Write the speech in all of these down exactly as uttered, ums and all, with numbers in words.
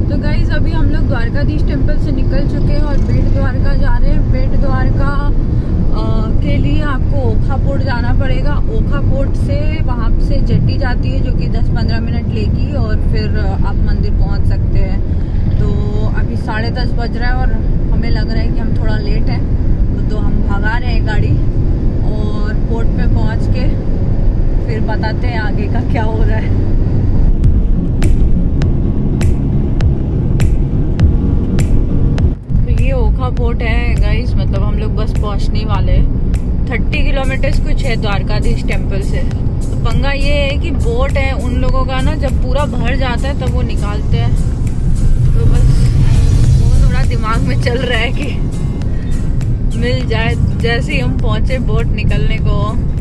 तो गाइज अभी हम लोग द्वारकाधीश टेम्पल से निकल चुके हैं और बेट द्वारका जा रहे हैं। बेट द्वारका के लिए आपको ओखा पोर्ट जाना पड़ेगा। ओखा पोर्ट से वहाँ से जेट्टी जाती है जो कि दस पंद्रह मिनट लेगी और फिर आप मंदिर पहुँच सकते हैं। तो अभी साढ़े दस बज रहा है और हमें लग रहा है कि हम थोड़ा लेट हैं, तो, तो हम भगा रहे हैं गाड़ी और पोर्ट पे पहुँच के फिर बताते हैं आगे का क्या हो रहा है। ये ओखा पोर्ट है गाइस, मतलब हम लोग बस पहुंचने वाले हैं। थर्टी किलोमीटर कुछ है द्वारकाधीश टेम्पल से। तो पंगा ये है कि बोट है उन लोगों का ना, जब पूरा भर जाता है तब वो निकालते हैं। तो बस वो थोड़ा दिमाग में चल रहा है कि मिल जाए। जैसे ही हम पहुंचे बोट निकलने को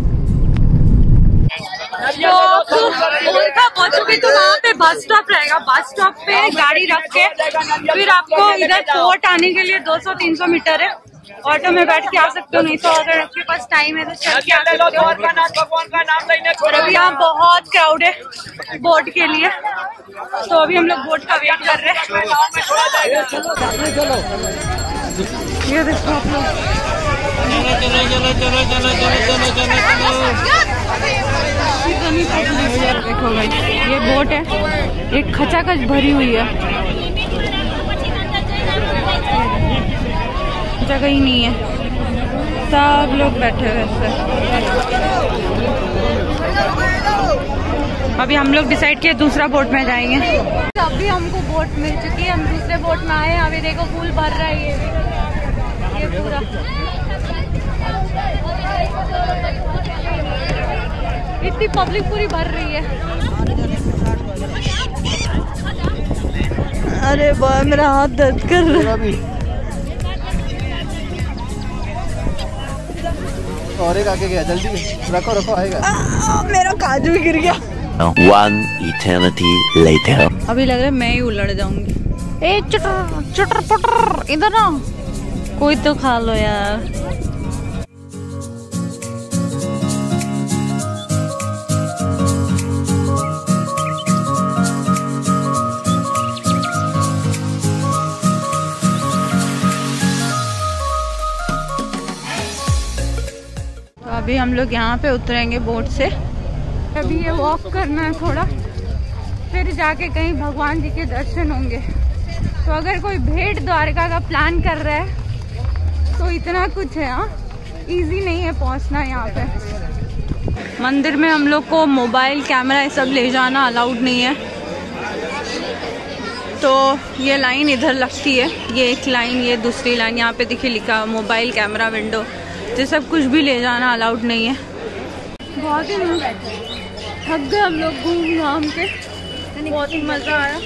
तो ओखा पहुंचोगे तो वहाँ पे बस स्टॉप रहेगा। बस स्टॉप पे गाड़ी रख के फिर आपको इधर पोर्ट आने के लिए दो सौ तीन सौ मीटर है। ऑटो में बैठ के आ सकते हो, नहीं तो अगर आपके पास टाइम है तो चल के आ सकते हो। और अभी यहाँ बहुत क्राउड है बोट के लिए, तो अभी हम लोग बोट का वेट कर रहे हैं। ये देखो आप लोग, देखो भाई ये बोट है, एक खचाखच भरी हुई है, जगह ही नहीं है, सब लोग बैठे हुए हैं। अभी हम लोग डिसाइड किए दूसरा बोट में जाएंगे। अभी हमको बोट मिल चुकी है, हम दूसरे बोट में आए। अभी देखो फूल भर रहा है ये ये पूरा। इतनी पब्लिक पूरी भर रही है। अरे वाह मेरा हाथ दर्द कर रहा है। और एक आगे गया, जल्दी रखो रखो आएगा। आ, मेरा काजू गिर गया। One eternity later. अभी लग रहा है मैं ही उलट जाऊंगी। ए चटर चटर पटर इधर ना, कोई तो खा लो यार। अभी हम लोग यहाँ पे उतरेंगे बोट से। अभी ये वॉक करना है थोड़ा, फिर जाके कहीं भगवान जी के दर्शन होंगे। तो अगर कोई भेंट द्वारका का प्लान कर रहा है तो इतना कुछ है। हाँ, इजी नहीं है पहुँचना यहाँ पे। मंदिर में हम लोग को मोबाइल कैमरा ये सब ले जाना अलाउड नहीं है। तो ये लाइन इधर लगती है, ये एक लाइन, ये दूसरी लाइन। यहाँ पे देखिए लिखा मोबाइल कैमरा विंडो, ये सब कुछ भी ले जाना अलाउड नहीं है। बहुत ही थक गए हम लोग घूम घाम के, बहुत ही मज़ा आया।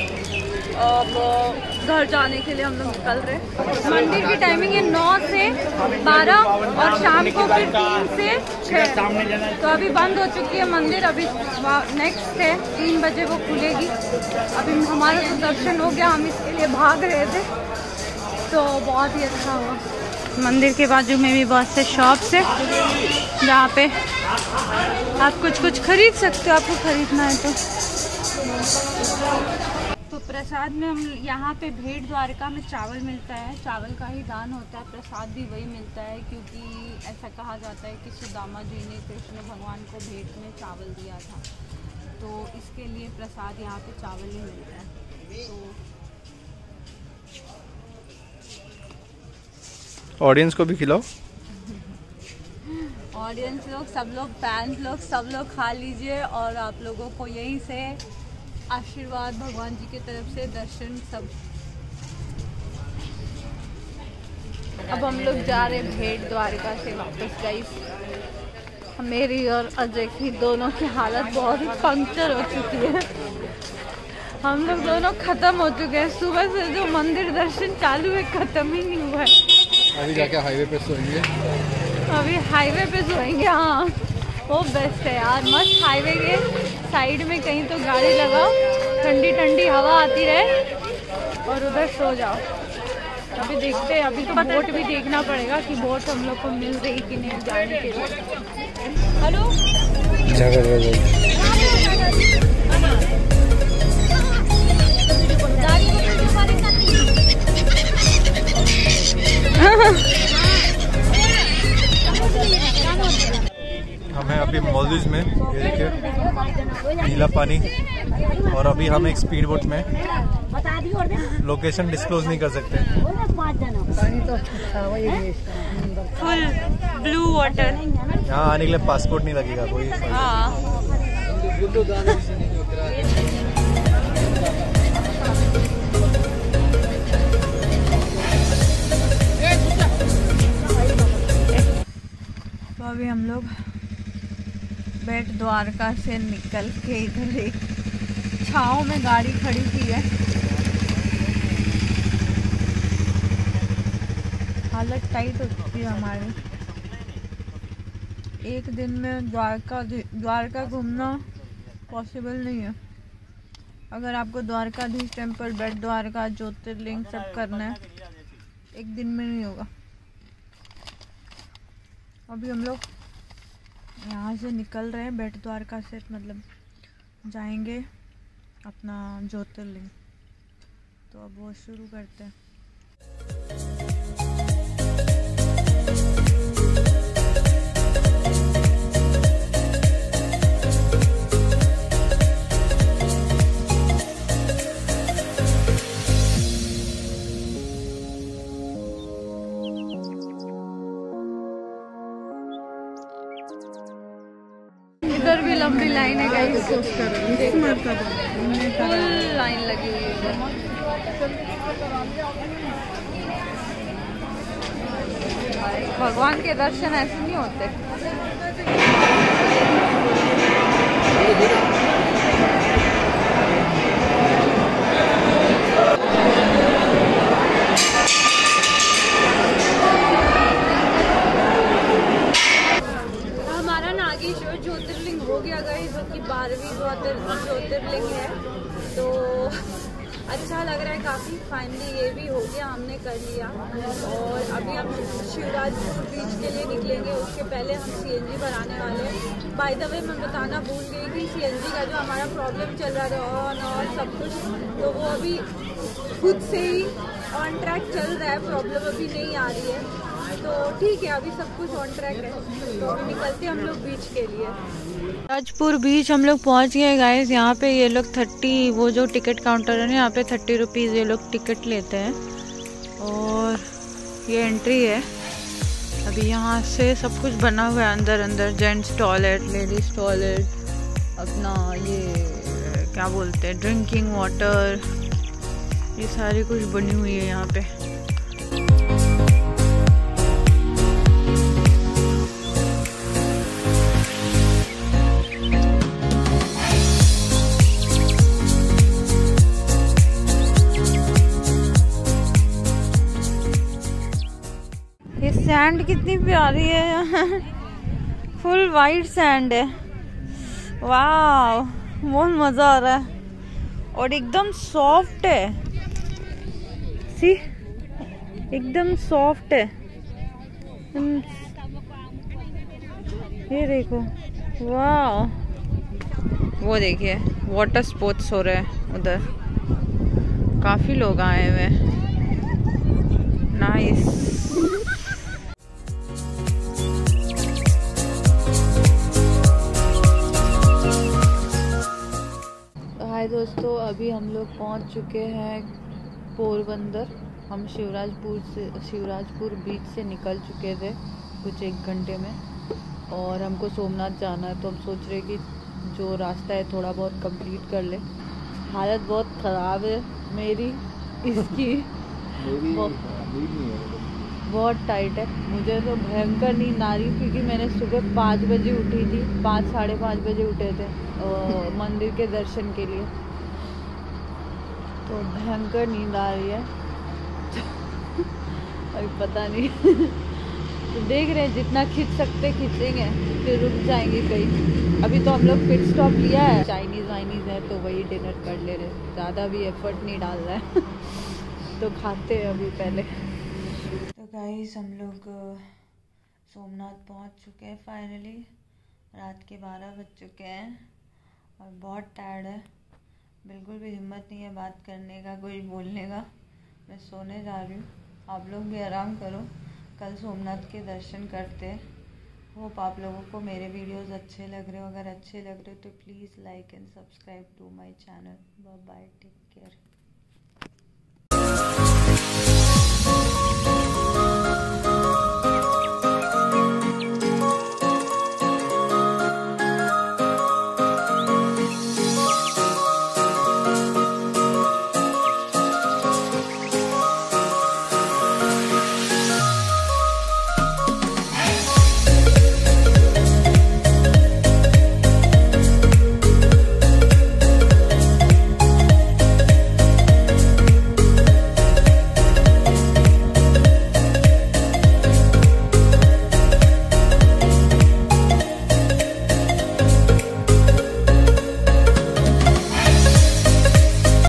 अब घर जाने के लिए हम लोग निकल रहे हैं। मंदिर की टाइमिंग है नौ से बारह और शाम को फिर तीन से छः। तो अभी बंद हो चुकी है मंदिर, अभी नेक्स्ट है तीन बजे वो खुलेगी। अभी हमारा तो दर्शन हो गया, हम इसके लिए भाग रहे थे, तो बहुत ही अच्छा हुआ। मंदिर के बाजू में भी बहुत से शॉप्स है जहाँ पे आप कुछ कुछ खरीद सकते हो, आपको खरीदना है तो। तो प्रसाद में हम यहाँ पे भेंट द्वारका में चावल मिलता है, चावल का ही दान होता है। प्रसाद भी वही मिलता है क्योंकि ऐसा कहा जाता है कि सुदामा जी ने कृष्ण भगवान को भेंट में चावल दिया था, तो इसके लिए प्रसाद यहाँ पे चावल ही मिलता है। तो ऑडियंस को भी खिलाओ। ऑडियंस लोग, सब लोग, फैंस लोग, सब लोग खा लीजिए और आप लोगों को यहीं से आशीर्वाद भगवान जी की तरफ से, दर्शन सब। अब हम लोग जा रहे हैं भेंट द्वारका से वापस। गाइस मेरी और अजय की दोनों की हालत बहुत ही पंक्चर हो चुकी है। हम लोग दोनों खत्म हो चुके हैं। सुबह से जो मंदिर दर्शन चालू है खत्म ही नहीं हुआ है। अभी जाके हाईवे पे सोएंगे। अभी हाईवे पे सोएंगे। हाँ वो बेस्ट है यार, मस्त हाईवे के साइड में कहीं तो गाड़ी लगाओ, ठंडी ठंडी हवा आती रहे और उधर सो जाओ। अभी देखते हैं, अभी तो बोट भी देखना पड़ेगा कि बोट हम लोग को मिल रही कि नहीं जाने के लिए। हेलो नीला पानी। और अभी हम एक स्पीड बोट में, लोकेशन डिस्क्लोज नहीं कर सकते। Full blue water. यहाँ आने के लिए पासपोर्ट नहीं लगेगा कोई। तो अभी हम लोग बेट द्वारका से निकल के इधर एक छाँव में गाड़ी खड़ी की है। हालत टाइट हो चुकी है हमारी। एक दिन में द्वारका द्वारका घूमना पॉसिबल नहीं है। अगर आपको द्वारकाधीश टेम्पल, बेट द्वारका, ज्योतिर्लिंग सब करना है, एक दिन में नहीं होगा। अभी हम लोग यहाँ से निकल रहे हैं बेट द्वारका से, मतलब जाएंगे अपना ज्योतिर्लिंग। तो अब वो शुरू करते हैं। इधर भी लंबी लाइन है गाइस, फुल लाइन लगी हुई है। भगवान के दर्शन ऐसे नहीं होते। हमारा नागेश्वर ज्योतिर्लिंग हो गया गाइस, जो कि बारहवीं ज्योतिर्लिंग है। तो अच्छा लग रहा है काफ़ी। फाइनली ये भी हो गया, हमने कर लिया। और अभी हम शिवराजपुर बीच के लिए निकलेंगे। उसके पहले हम सीएनजी भराने वाले हैं। बाय द वे मैं बताना भूल गई कि सीएनजी का जो हमारा प्रॉब्लम चल रहा था ऑन और सब कुछ, तो वो अभी खुद से ही ऑन ट्रैक चल रहा है। प्रॉब्लम अभी नहीं आ रही है, तो ठीक है, अभी सब कुछ ऑन ट्रैक है। तो अभी निकलते हैं हम लोग बीच के लिए। राजपुर बीच हम लोग पहुंच गए गाइस। यहाँ पे ये लोग थर्टी, वो जो टिकट काउंटर है ना, यहाँ पे थर्टी रुपीज़ ये लोग टिकट लेते हैं। और ये एंट्री है। अभी यहाँ से सब कुछ बना हुआ है अंदर अंदर, जेंट्स टॉयलेट, लेडीज़ टॉयलेट, अपना ये क्या बोलते हैं ड्रिंकिंग वाटर, ये सारी कुछ बनी हुई है यहाँ पे। ये सैंड कितनी प्यारी है। फुल वाइट सैंड है। वाह, बहुत मजा आ रहा है। और एकदम सॉफ्ट है, सी एकदम सॉफ्ट है। ये देखो, वाह। वो देखिए वाटर स्पोर्ट्स हो रहे हैं उधर, काफी लोग आए हुए हैं। नाइस। हाय दोस्तों, अभी हम लोग पहुंच चुके हैं पोरबंदर। हम शिवराजपुर से शिवराजपुर बीच से निकल चुके थे कुछ एक घंटे में, और हमको सोमनाथ जाना है। तो हम सोच रहे कि जो रास्ता है थोड़ा बहुत कंप्लीट कर ले। हालत बहुत ख़राब है मेरी, इसकी बहुत टाइट है। मुझे तो भयंकर नींद आ रही, क्योंकि मैंने सुबह पाँच बजे उठी थी, पाँच साढ़े पाँच बजे उठे थे मंदिर के दर्शन के लिए। तो भयंकर नींद आ रही है। अभी पता नहीं तो देख रहे हैं, जितना खींच सकते खींचेंगे, फिर रुक जाएंगे कहीं। अभी तो हम लोग पिट स्टॉप लिया है, चाइनीज़ वाइनीज़ है तो वही डिनर कर ले रहे, ज़्यादा भी एफर्ट नहीं डाल रहा है। तो खाते हैं अभी पहले। तो गाइस हम लोग सोमनाथ पहुंच चुके हैं फाइनली। रात के बारह बज चुके हैं और बहुत टायर्ड है। बिल्कुल भी हिम्मत नहीं है बात करने का, कुछ बोलने का। मैं सोने जा रही हूँ, आप लोग भी आराम करो। कल सोमनाथ के दर्शन करते होप आप लोगों को मेरे वीडियोस अच्छे लग रहे हो। अगर अच्छे लग रहे हो तो please like and subscribe to my channel. Bye bye, take care.